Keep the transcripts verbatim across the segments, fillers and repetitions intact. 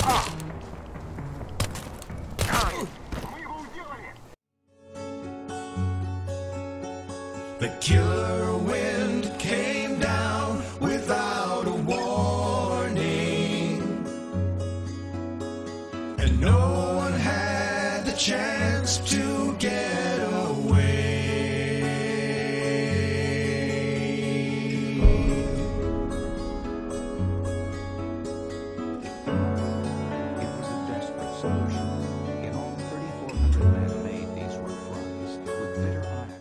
The killer wind came down without a warning, and no one had the chance to get away. It was a desperate solution. In all, thirty-four hundred men made these were fronts with bitter irons.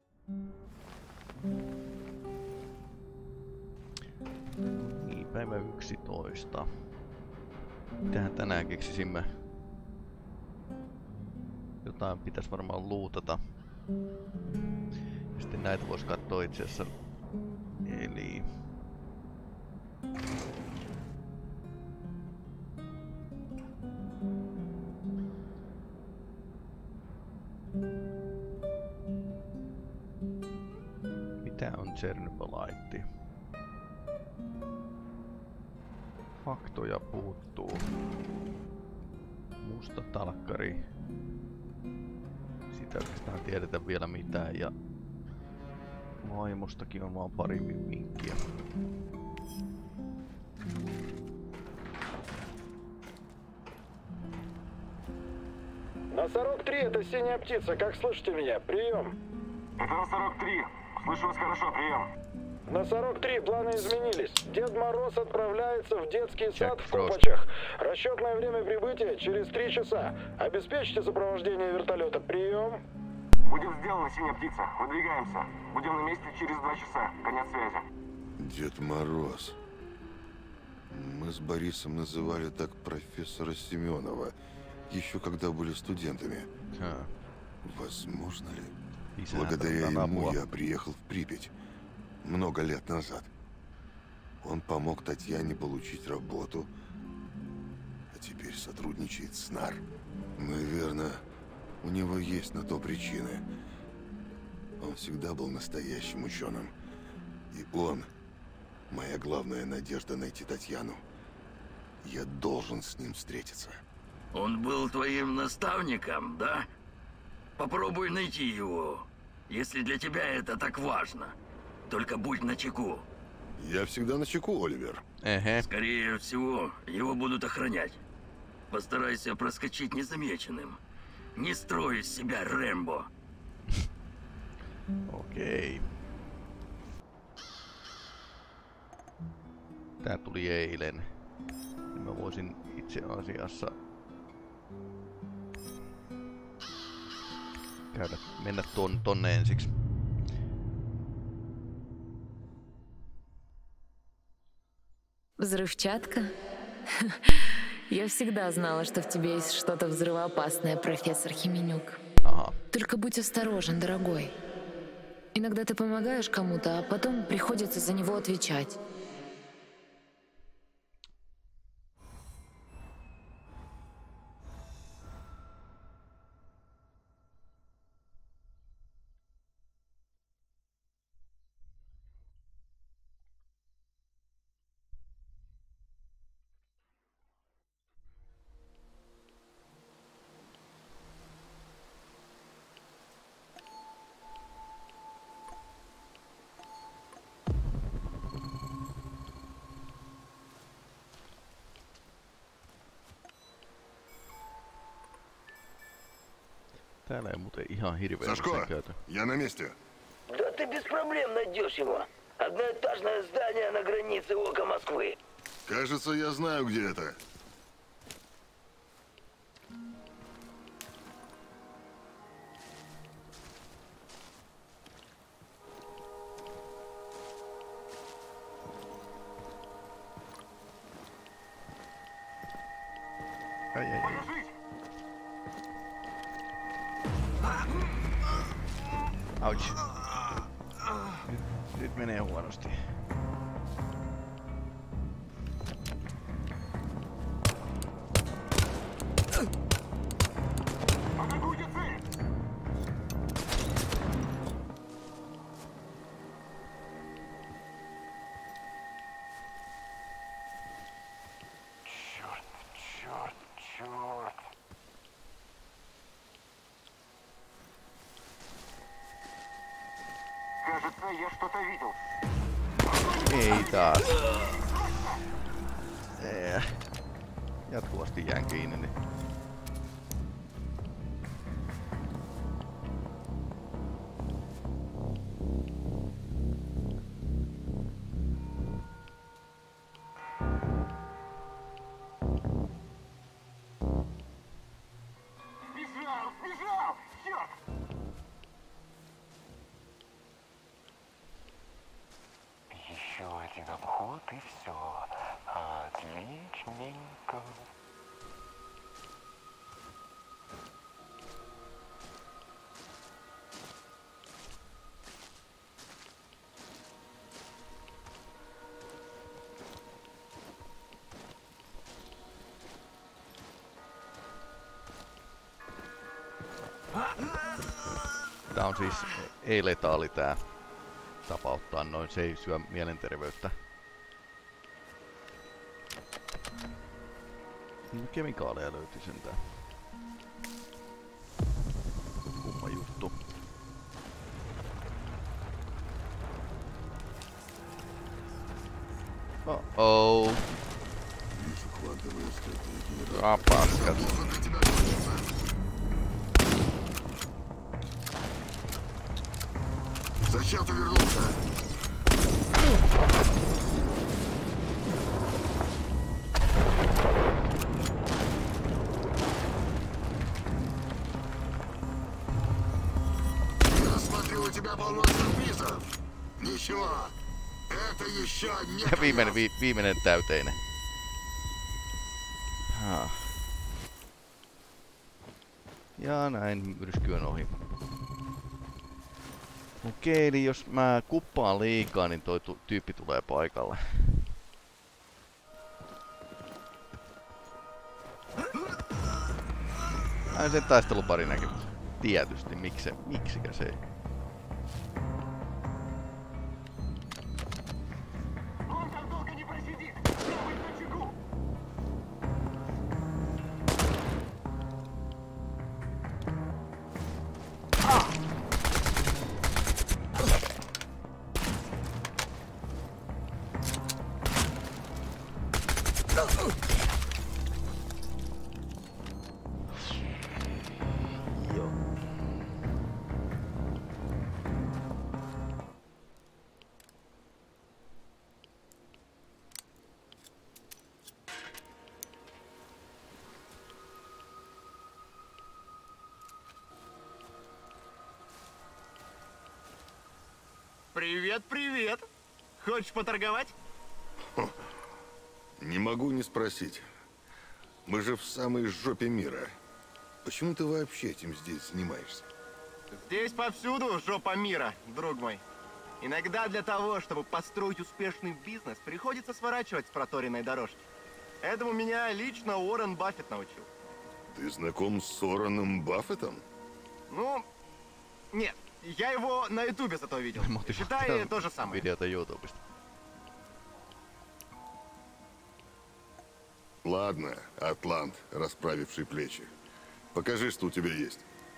Niin, päivä yksitoista. Mitähän tänään keksisimme? Jotain pitäisi varmaan luutata. Ja sitten näitä voisi katsoa itse asiassa. Eli... Mitä on Chernobylite? Faktoja puuttuu. Musta talkkari. Siitä oikeastaan tiedetä vielä mitään ja vaimostakin on vaan pari vinkkiä. Носорог три, это синяя птица. Как слышите меня? Прием. Это Носорог три. Слышу вас хорошо, прием. Носорог три, планы изменились. Дед Мороз отправляется в детский сад в Фрост. Копачах. Расчетное время прибытия через три часа. Обеспечьте сопровождение вертолета. Прием. Будет сделано, синяя птица. Выдвигаемся. Будем на месте через два часа. Конец связи. Дед Мороз. Мы с Борисом называли так профессора Семенова, еще когда были студентами. А. Возможно ли? Isä Благодаря tarvitaan ему apua. я приехал в Припять много лет назад. Он помог Татьяне получить работу, а теперь сотрудничает с НАР. Наверное, у него есть на то причины. Он всегда был настоящим ученым. И он — моя главная надежда найти Татьяну. Я должен с ним встретиться. Он был твоим наставником, да? Попробуй найти его, если для тебя это так важно. Только будь начеку. Я всегда начеку, Оливер. Эге. Скорее всего, его будут охранять. Постарайся проскочить незамеченным. Не строй из себя Рэмбо. Okei. Tää tuli eilen. Mä voisin itse asiassa käydä, mennä ton, tonne ensiksi. Взрывчатка? Я всегда знала, что в тебе есть что-то взрывоопасное, профессор Хименюк. Ага. Только будь осторожен, дорогой. Иногда ты помогаешь кому-то, а потом приходится за него отвечать. Täällä ei muuten ihan hirveän Сашко, usein käyty. я на месте. Да ты без проблем найдешь его. Одноэтажное здание на границе ока Москвы. Кажется, я знаю, где это. Ai, ai, ai. Ouch. Nyt, nyt menee huonosti. Черт, черт. я что-то видел. Ei taas. Eh. Jatkuvasti jään kiinni. Niin. Сбежал, сбежал! Черт! Еще один обход и все. Отличненько. Tää on siis ei-letaali tää. Tapauttaa noin, se ei syö mielenterveyttä. No, kemikaaleja löytyi sentään. Kumma juttu. Oh-oh. Rapaskat. Зачем ты вернулся? Я смотрю, у тебя полно сюрпризов. Ничего, это еще не Ja viimeinen, vi, viimeinen täyteinen. Ha. Ja näin myrsky on ohi. Okei, eli jos mä kuppaan liikaa, niin toi tu tyyppi tulee paikalle. Näin sen taistelupari näkemys. Tietysti, mikse, miksikä se ei. Привет, привет! Хочешь поторговать? Не могу не спросить. Мы же в самой жопе мира. Почему ты вообще этим здесь занимаешься? Здесь повсюду жопа мира, друг мой. Иногда для того, чтобы построить успешный бизнес, приходится сворачивать с проторенной дорожки. Этому меня лично Уоррен Баффет научил. Ты знаком с Уорреном Баффетом? Ну, нет. Я его на ютубе зато видел. Считай, то же самое. Videota YouTubesta. Ладно, Атлант, расправивший плечи. Покажи, что у тебя есть.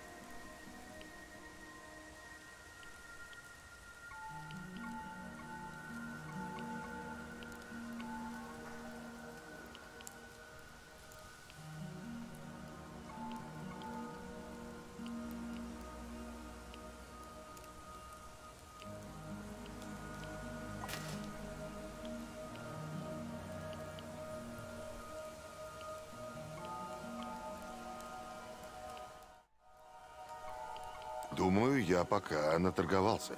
Думаю, я пока наторговался.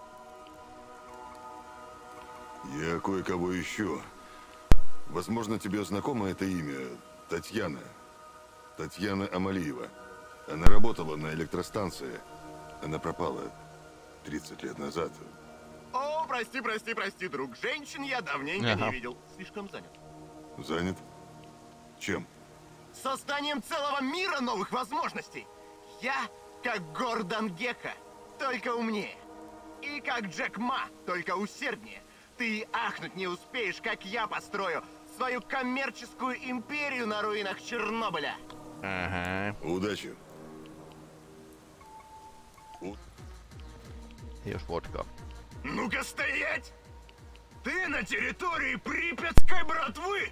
Я кое-кого ищу. Возможно, тебе знакомо это имя. Татьяна. Татьяна Амалиева. Она работала на электростанции. Она пропала тридцать лет назад. О, прости, прости, прости, друг. Женщин я давненько Ага. не видел. Слишком занят. Занят? Чем? Созданием целого мира новых возможностей. Я как Гордон Гекка, только умнее. И как Джек Ма, только усерднее. Ты ахнуть не успеешь, как я построю свою коммерческую империю на руинах Чернобыля. Ага. Удачи. У... Jos vodkaa. Ну-ка стоять! Ты на территории припятской братвы!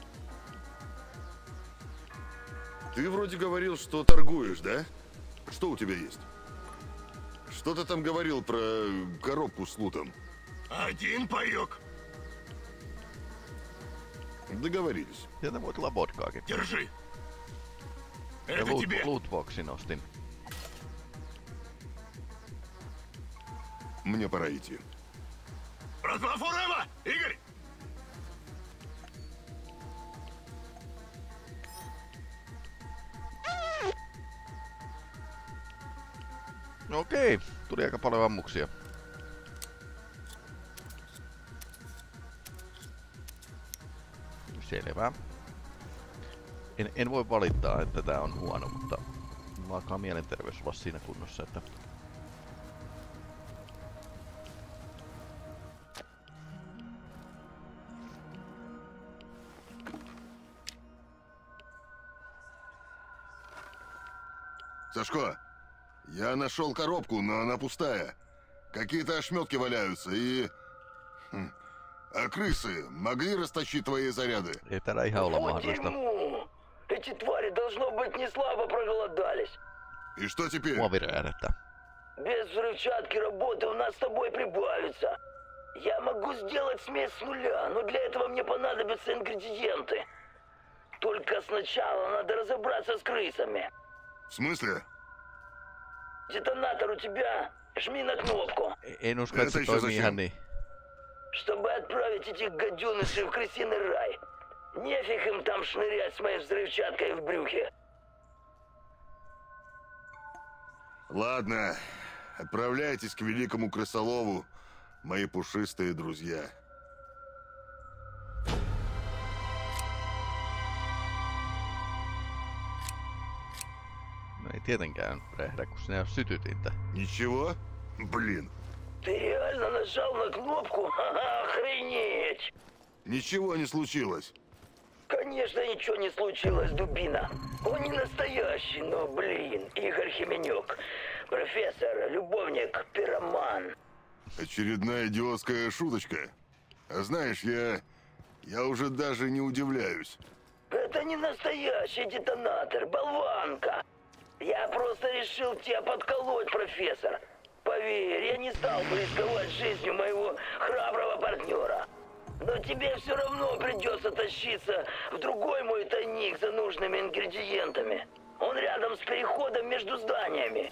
Ты вроде говорил, что торгуешь, да? Что у тебя есть? Что ты там говорил про коробку с лутом? Один паёк. Договорились. Sieltä voit olla vodkaakin. Держи. Ja Это loot, тебе. lootboxin ostin. Мне пора идти. Братва Форева! Игорь! No okei, tuli aika paljon ammuksia. Selvä. En, en voi valittaa, että tää on huono, mutta mulla alkaa mielenterveys olla siinä kunnossa, että... Сашко, я нашел коробку, но она пустая. Какие-то ошметки валяются и... Хм. А крысы могли растащить твои заряды? Ei täällä ihan olla Вот mahdollista. дерьмо! Эти твари, должно быть, не слабо проголодались. И что теперь? Muoviräjähdettä. Без взрывчатки работы у нас с тобой прибавится. Я могу сделать смесь с нуля, но для этого мне понадобятся ингредиенты. Только сначала надо разобраться с крысами. В смысле? Детонатор у тебя? Жми на кнопку. En usko, että se toimii ihan niin. Чтобы отправить этих гаденышей в крысиный рай. Нефиг им там шнырять с моей взрывчаткой в брюхе. Ладно, отправляйтесь к великому крысолову, мои пушистые друзья. No ei tietenkään räjähdä, kun sinä ei ole sytytintä. Ничего? Блин. Ты реально нажал на кнопку? Ха-ха, охренеть! Ничего не случилось. Конечно, ничего не случилось, дубина. Он не настоящий, но, блин, Игорь Хименюк. Профессор, любовник, пироман. Очередная идиотская шуточка. А знаешь, я... я уже даже не удивляюсь. Это не настоящий детонатор, болванка. Я просто решил тебя подколоть, профессор. Поверь, я не стал бы рисковать жизнью моего храброго партнера. Но тебе все равно придется тащиться в другой мой тайник за нужными ингредиентами. Он рядом с переходом между зданиями.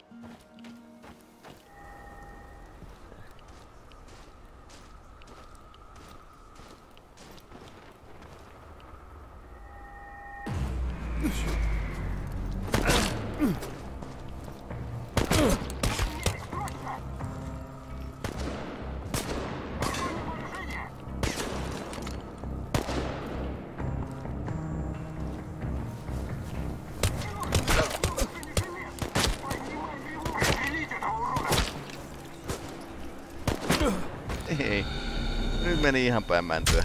Ei. Nyt meni ihan päin mäntyä.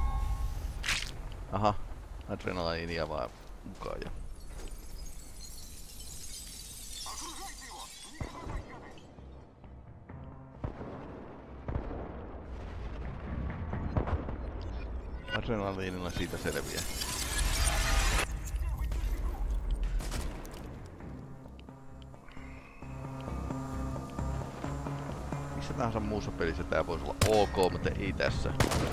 Aha. Adrenaliinia vaan mukaan jo. Adrenaliinilla siitä selviää. Missä tahansa muussa pelissä tää voisi olla ok, mutta ei tässä.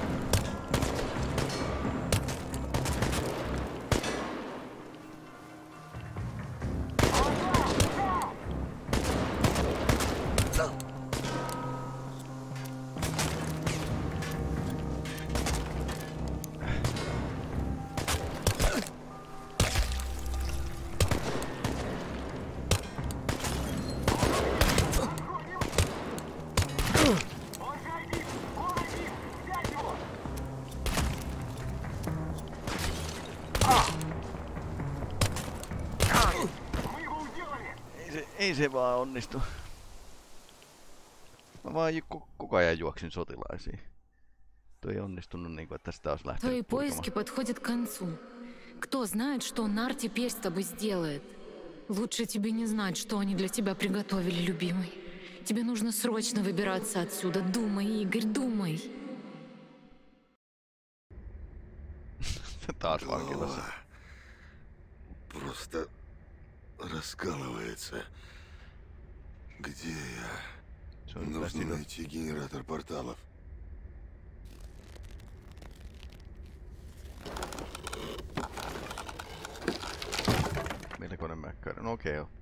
Ei se vaan onnistu. Mä vaan ju koko ajan juoksin sotilaisiin. Tuo ei onnistunut niin kuin, että sitä olisi lähtenyt Твои purkamaan. поиски подходят к концу. Кто знает, что Нар теперь с тобой сделает? Лучше тебе не знать, что они для тебя приготовили, любимый. Тебе нужно срочно выбираться отсюда. Думай, Игорь, думай. Taas vankilassa. Голова просто раскалывается. Где я? Se on Нужно siitä. найти генератор порталов. Melkoinen mäkkäri. No okei okay.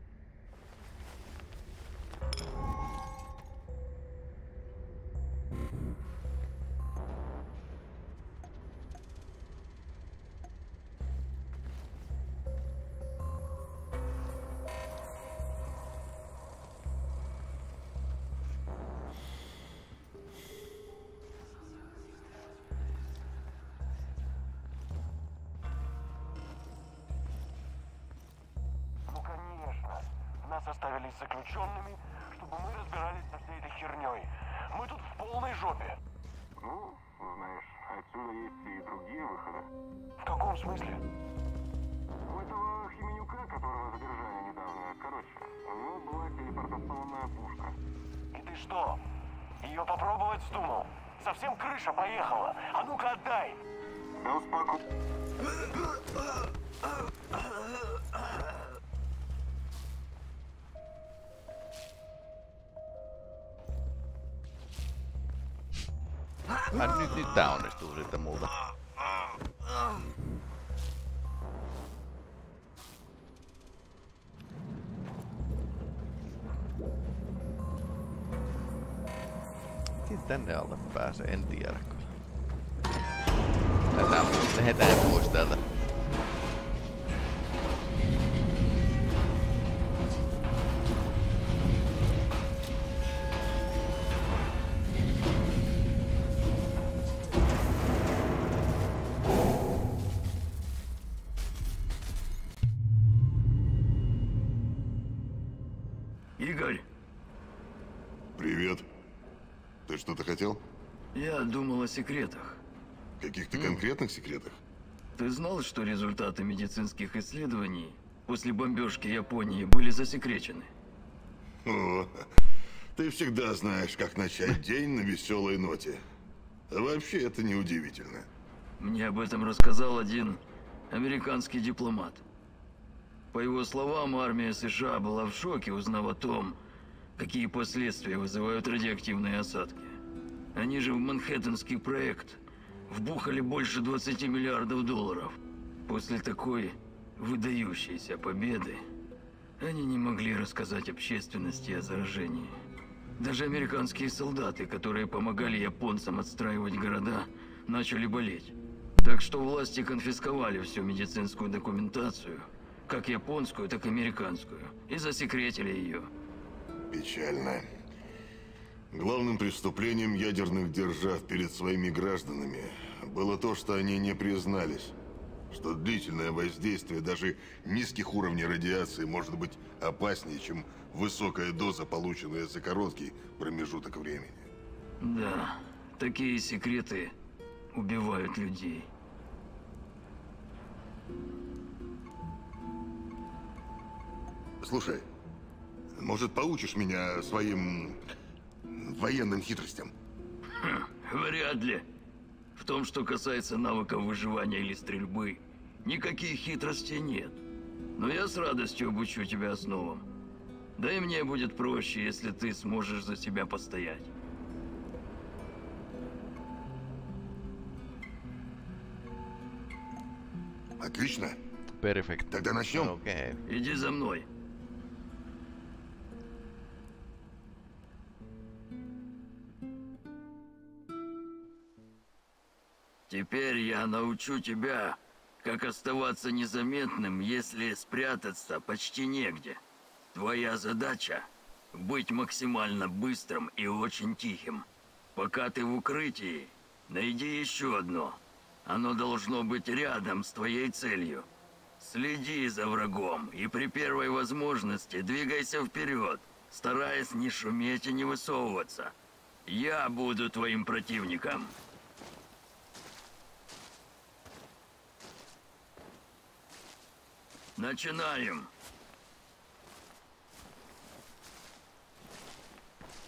Ну, конечно. Нас оставили заключенными, чтобы мы разбирались со всей этой херней. Мы тут в полной жопе. Ну, знаешь, отсюда есть и другие выходы. В каком смысле? У этого Хименюка, которого задержали недавно, короче, у него была телепортационная пушка. И ты что? Ее попробовать вздумал? Совсем крыша поехала. А ну-ка отдай! Да успоко... Ai nyt, nyt tää onnistuu sitten multa. Miten tänne alle pääsee, en tiedä kyllä. Lähdetään, lähdetään pois täältä. Игорь, Привет. Ты что-то хотел? я думал о секретах. Каких-то конкретных секретах? Ты знал, что результаты медицинских исследований после бомбежки Японии были засекречены? О, ты всегда знаешь, как начать день на веселой ноте. А вообще это неудивительно. Мне об этом рассказал один американский дипломат. По его словам, армия США была в шоке, узнав о том, какие последствия вызывают радиоактивные осадки. Они же в Манхэттенский проект вбухали больше двадцати миллиардов долларов. После такой выдающейся победы они не могли рассказать общественности о заражении. Даже американские солдаты, которые помогали японцам отстраивать города, начали болеть. Так что власти конфисковали всю медицинскую документацию, как японскую, так и американскую, и засекретили ее. Печально. Главным преступлением ядерных держав перед своими гражданами было то, что они не признались, что длительное воздействие даже низких уровней радиации может быть опаснее, чем высокая доза, полученная за короткий промежуток времени. Да, такие секреты убивают людей. Слушай, может, поучишь меня своим военным хитростям? Хм, вряд ли. В том, что касается навыков выживания или стрельбы, никаких хитростей нет. Но я с радостью обучу тебя основам. Да и мне будет проще, если ты сможешь за себя постоять. Отлично. Perfect. Тогда начнем. Okei. Okay. Иди за мной. Теперь я научу тебя, как оставаться незаметным, если спрятаться почти негде. Твоя задача — быть максимально быстрым и очень тихим. Пока ты в укрытии, найди еще одно. Оно должно быть рядом с твоей целью. Следи за врагом и при первой возможности двигайся вперед, стараясь не шуметь и не высовываться. Я буду твоим противником. Начинаем.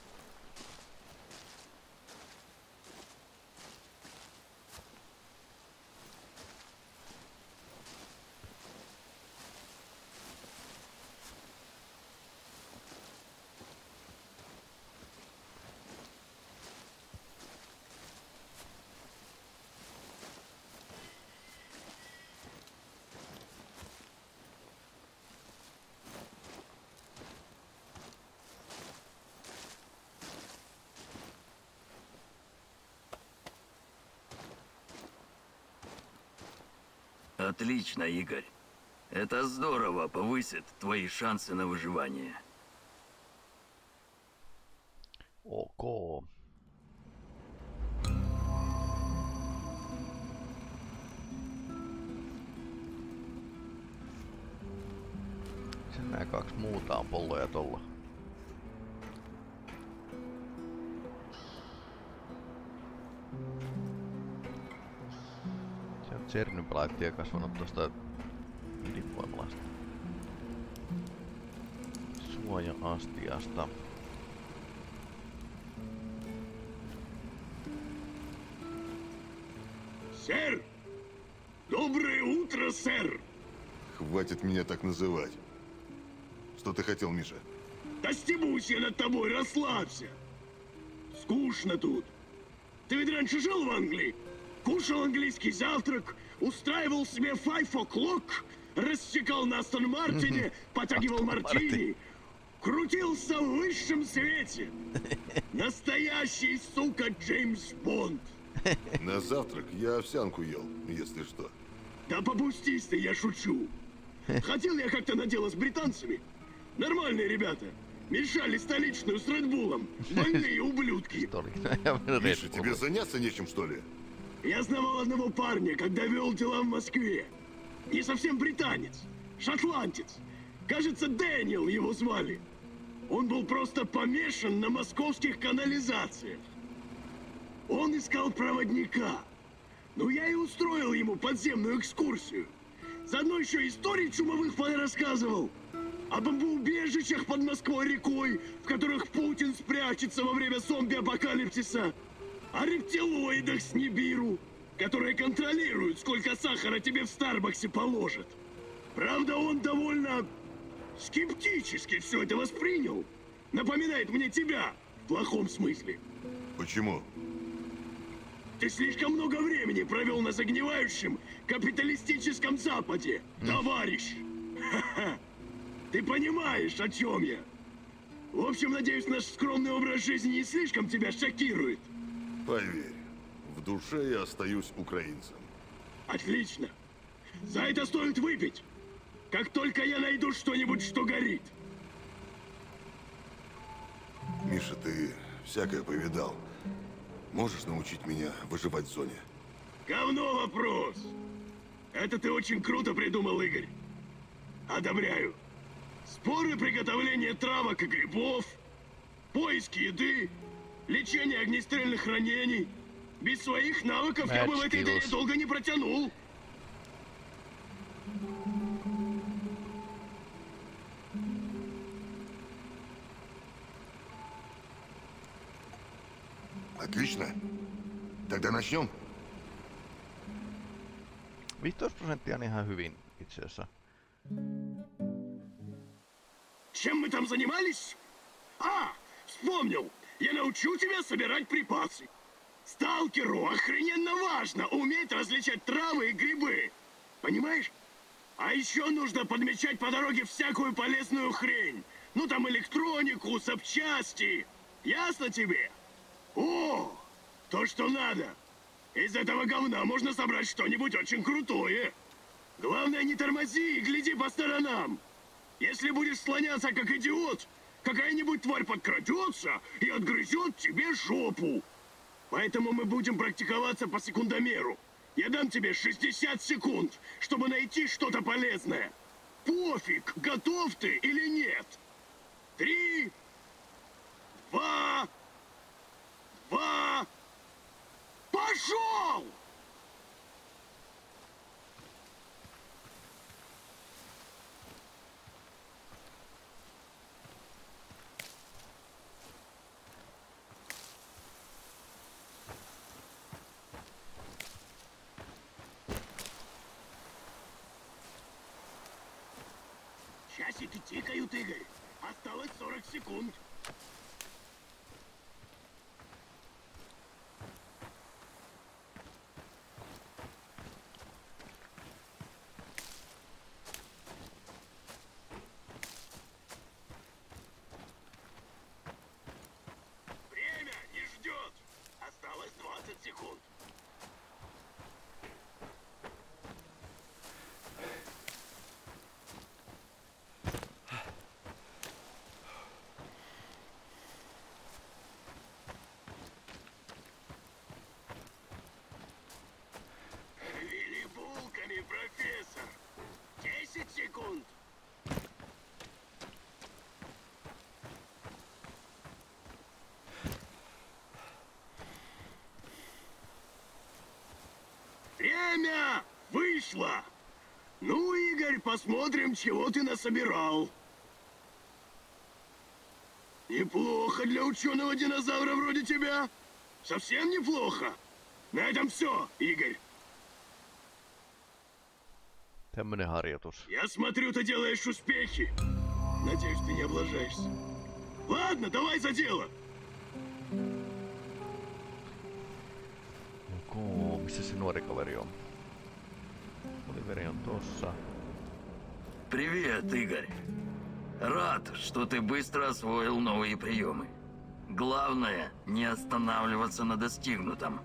Отлично, Игорь. Это здорово повысит твои шансы на выживание. Ok. Sen nää kaksi muuta on polloja tolla. Se on Tsernobyl-laittia kasvanut tosta ydinvoimalasta. Suoja-astiasta. Сэр! Доброе утро, сэр! Хватит меня так называть. Что ты хотел, Миша? Да стебусь я над тобой, расслабься! Скучно тут. Ты ведь раньше жил в Англии? Кушал английский завтрак, устраивал себе five o'clock, рассекал на Астон Мартине, потягивал мартини, крутился в высшем свете. Настоящий, сука, Джеймс Бонд. На завтрак я овсянку ел, если что. Да попустись ты, я шучу. Хотел я как-то на дело с британцами. Нормальные ребята. Мешали столичную с Редбулом. Больные ублюдки. Миша, тебе заняться нечем, что ли? Я знавал одного парня, когда вел дела в Москве. Не совсем британец, шотландец. Кажется, Дэниел его звали. Он был просто помешан на московских канализациях. Он искал проводника. Ну, я и устроил ему подземную экскурсию. Заодно еще истории чумовых рассказывал. О бомбоубежищах под Москвой-рекой, в которых Путин спрячется во время зомби-апокалипсиса. О рептилоидах с Нибиру, которые контролируют, сколько сахара тебе в Старбаксе положат. Правда, он довольно скептически все это воспринял. Напоминает мне тебя, в плохом смысле. Почему? Ты слишком много времени провел на загнивающем капиталистическом Западе, товарищ. Ха-ха. Ты понимаешь, о чем я? В общем, надеюсь, наш скромный образ жизни не слишком тебя шокирует. Поверь, в душе я остаюсь украинцем. Отлично. За это стоит выпить. Как только я найду что-нибудь, что горит. Миша, ты всякое повидал. Можешь научить меня выживать в зоне? Говно вопрос. Это ты очень круто придумал, Игорь. Одобряю. Споры приготовления травок и грибов, поиски еды, лечение огнестрельных ранений. Без своих навыков я бы в этой деле долго не протянул. Отлично. Тогда начнем. viisitoista prosenttia on ihan hyvin itse asiassa. Чем мы там занимались? А, вспомнил. Я научу тебя собирать припасы. Сталкеру охрененно важно уметь различать травы и грибы. Понимаешь? А еще нужно подмечать по дороге всякую полезную хрень. Ну там электронику, запчасти. Ясно тебе? О, то, что надо. Из этого говна можно собрать что-нибудь очень крутое. Главное, не тормози и гляди по сторонам. Если будешь слоняться как идиот, какая-нибудь тварь подкрадется и отгрызет тебе жопу. Поэтому мы будем практиковаться по секундомеру. Я дам тебе шестьдесят секунд, чтобы найти что-то полезное. Пофиг, готов ты или нет. Три, два, два, пошел! Часики тикают, Игорь. Осталось сорок секунд. Время не ждет. Осталось двадцать секунд. армии, профессор. Десять секунд. Время вышло. Ну, Игорь, посмотрим, чего ты насобирал. Неплохо для ученого динозавра вроде тебя. Совсем неплохо. На этом все, Игорь. Tämmönen harjoitus. Я смотрю, ты делаешь успехи. Надеюсь, ты не облажаешься. Ладно, давай за дело. Okei, missä se nuori kaveri on? Oliveri on tossa. Привет, Игорь. Рад, что ты быстро освоил новые приемы. Главное, не останавливаться на достигнутом.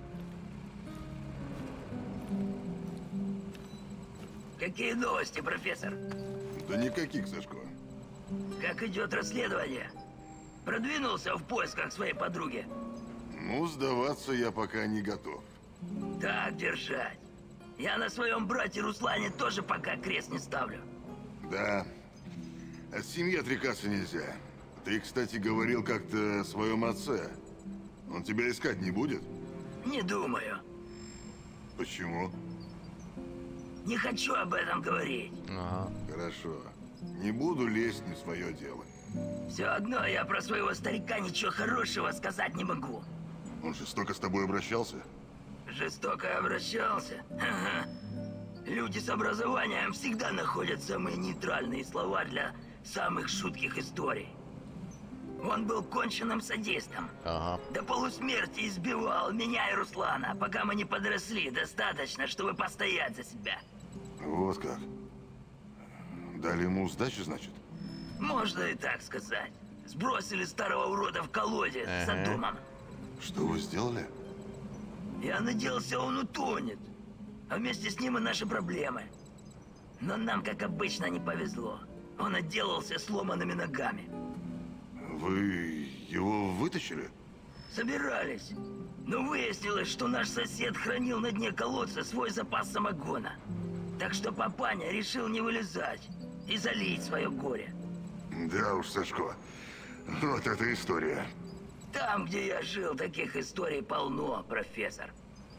Какие новости, профессор? Да никаких, Сашко. Как идет расследование? Продвинулся в поисках своей подруги? Ну, сдаваться я пока не готов. Так держать. Я на своем брате Руслане тоже пока крест не ставлю. Да. От семьи отрекаться нельзя. Ты, кстати, говорил как-то о своем отце. Он тебя искать не будет? Не думаю. Почему? Не хочу об этом говорить. Ага. Хорошо. Не буду лезть не в свое дело. Все одно я про своего старика ничего хорошего сказать не могу. Он жестоко с тобой обращался? Жестоко обращался? Ха-ха. Люди с образованием всегда находят самые нейтральные слова для самых шутких историй. Он был конченным садистом. Ага. До полусмерти избивал меня и Руслана, пока мы не подросли достаточно, чтобы постоять за себя. Вот как. Дали ему сдачу, значит? Можно и так сказать. Сбросили старого урода в колодец Ага. за домом. Что вы сделали? Я надеялся, он утонет. А вместе с ним и наши проблемы. Но нам, как обычно, не повезло. Он отделался сломанными ногами. Вы его вытащили? Собирались. Но выяснилось, что наш сосед хранил на дне колодца свой запас самогона. Так что папаня решил не вылезать и залить свое горе. Да уж, Сашко. Вот эта история. Там, где я жил, таких историй полно, профессор.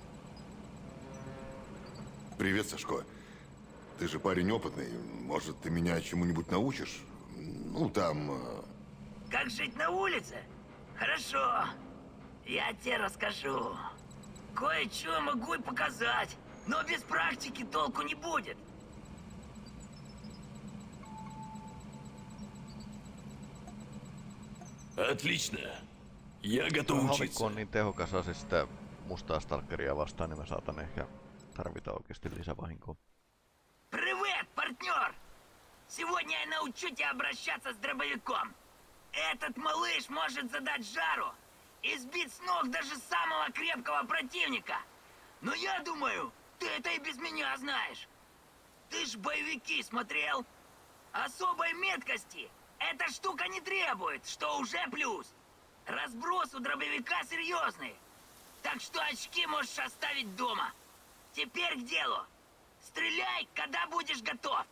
Привет, Сашко. Ты же парень опытный. Может, ты меня чему-нибудь научишь? Ну, там... э, Как жить на улице? Хорошо. Я тебе расскажу. Кое-что могу и показать, но без практики толку не будет. Отлично. Я готов Haavikko учиться. on niin tehokas ase sitä mustaa stalkeria vastaan, niin mä saatan ehkä tarvita oikeasti lisävahinkoa. Привет, партнер! Сегодня я научу тебя обращаться с дробовиком. Этот малыш может задать жару и сбить с ног даже самого крепкого противника. Но я думаю, ты это и без меня знаешь. Ты ж боевики смотрел? Особой меткости эта штука не требует, что уже плюс. Разброс у дробовика серьезный. Так что очки можешь оставить дома. Теперь к делу. Стреляй, когда будешь готов.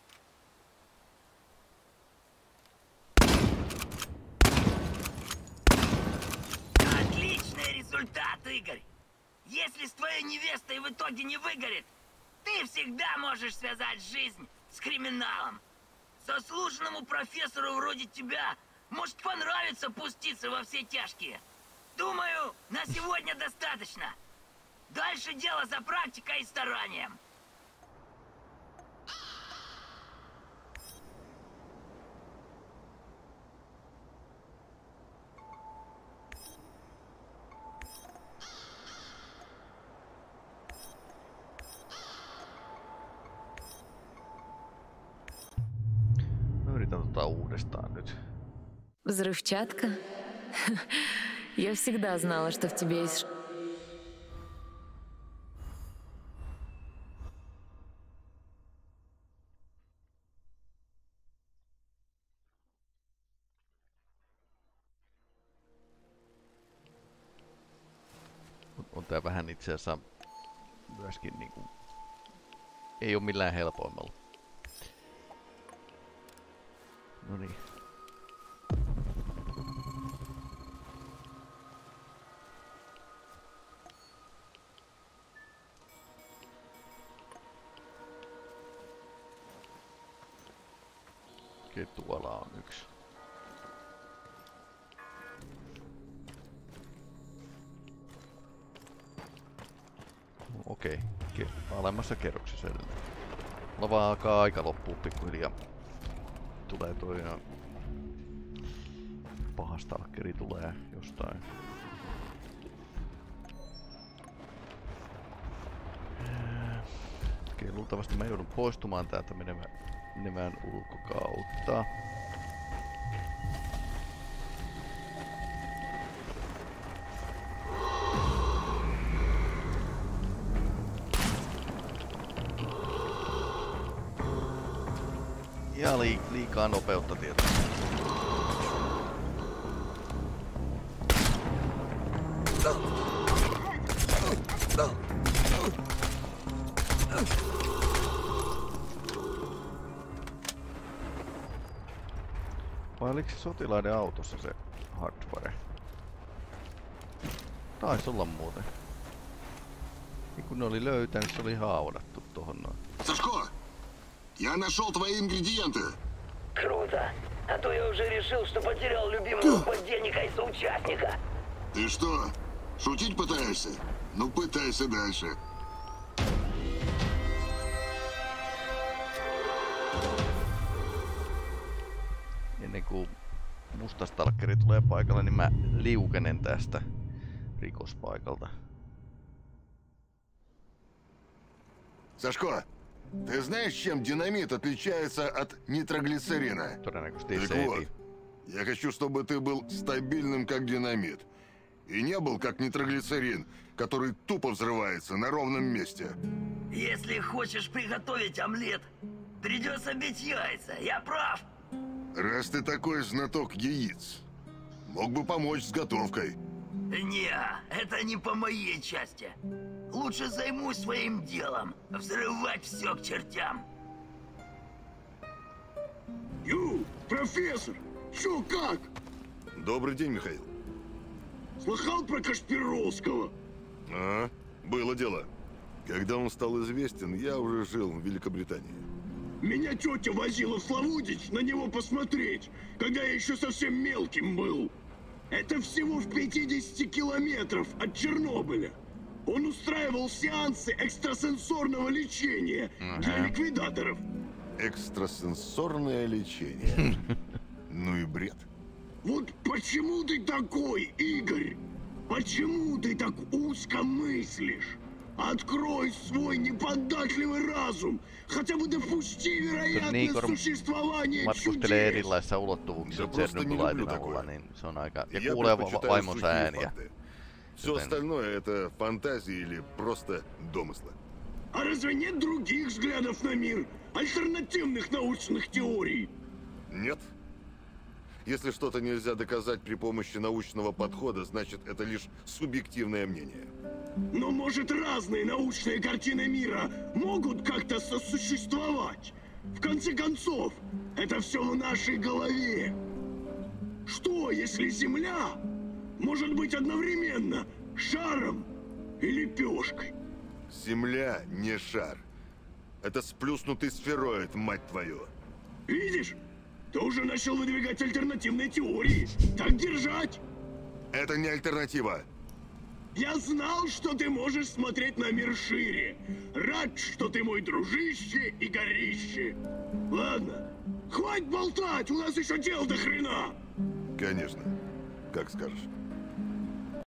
Отличный результат, Игорь. Если с твоей невестой в итоге не выгорит, ты всегда можешь связать жизнь с криминалом. Заслуженному профессору вроде тебя может понравиться пуститься во все тяжкие. Думаю, на сегодня достаточно. Дальше дело за практикой и старанием. Mä yritän tota uudestaan nyt. Взрывчатка? Я всегда знала, что в тебе есть... ш- On tää vähän itse asiassa myöskin niinku ei ole millään helpoimmalla. Noniin. Okei, tuolla on yksi. Okei, okay. Alemmassa kerroksessa edelleen. Mulla vaan alkaa aika loppua pikkuhiljaa. Tulee toi ja paha stalkeri tulee jostain. Okei, okay, luultavasti mä joudun poistumaan täältä menemään, menemään ulkokautta. Ja li liikaa nopeutta tietysti. Vai oliko se sotilaiden autossa se hardware? Taisi olla muuten. Ja kun ne oli löytänyt, se oli haudattu tohon noin. Сашко, я нашел твои ингредиенты. Круто. А то я уже решил, что потерял любимого подельника и соучастника. Ты что, шутить пытаешься? Ну пытайся дальше. Ennen kuin musta stalkeri tulee paikalle, niin mä liukenen tästä rikospaikalta. Сашко, ты знаешь, чем динамит отличается от нитроглицерина? Так вот, я хочу, чтобы ты был стабильным, как динамит. И не был, как нитроглицерин, который тупо взрывается на ровном месте. Если хочешь приготовить омлет, придется бить яйца. Я прав? Раз ты такой знаток яиц, мог бы помочь с готовкой. Не, это не по моей части. Лучше займусь своим делом. Взрывать все к чертям. Ю, профессор, чё как? Добрый день, Михаил. Слыхал про Кашпировского? А, было дело. Когда он стал известен, я уже жил в Великобритании. Меня тетя возила в Славутич на него посмотреть, когда я еще совсем мелким был. Это всего в пятидесяти километров от Чернобыля. Он устраивал сеансы экстрасенсорного лечения Ага. для ликвидаторов. Экстрасенсорное лечение. Ну и бред. Вот почему ты такой, Игорь? Почему ты так узко мыслишь? Открой свой неподатливый разум. Хотя бы допусти вероятность существования matkustelee чудес. erilaisissa ulottuvuuksissa Tsernobylaidin avulla, niin se on aika... Ja Я kuulee предпочитаю vaimonsa сухие ääniä. факты. Все остальное это фантазии или просто домыслы. А разве нет других взглядов на мир? Альтернативных научных теорий? Нет. Если что-то нельзя доказать при помощи научного подхода, значит это лишь субъективное мнение. Но, может, разные научные картины мира могут как-то сосуществовать? В конце концов, это все в нашей голове. Что, если Земля может быть одновременно шаром и лепешкой? Земля не шар. Это сплюснутый сфероид, мать твою. Видишь? Ты уже начал выдвигать альтернативные теории. Так держать! Это не альтернатива. Я знал, что ты можешь смотреть на мир шире. Рад, что ты мой дружище и горище. Ладно, хватит болтать, у нас еще дел до хрена. Конечно. Как скажешь.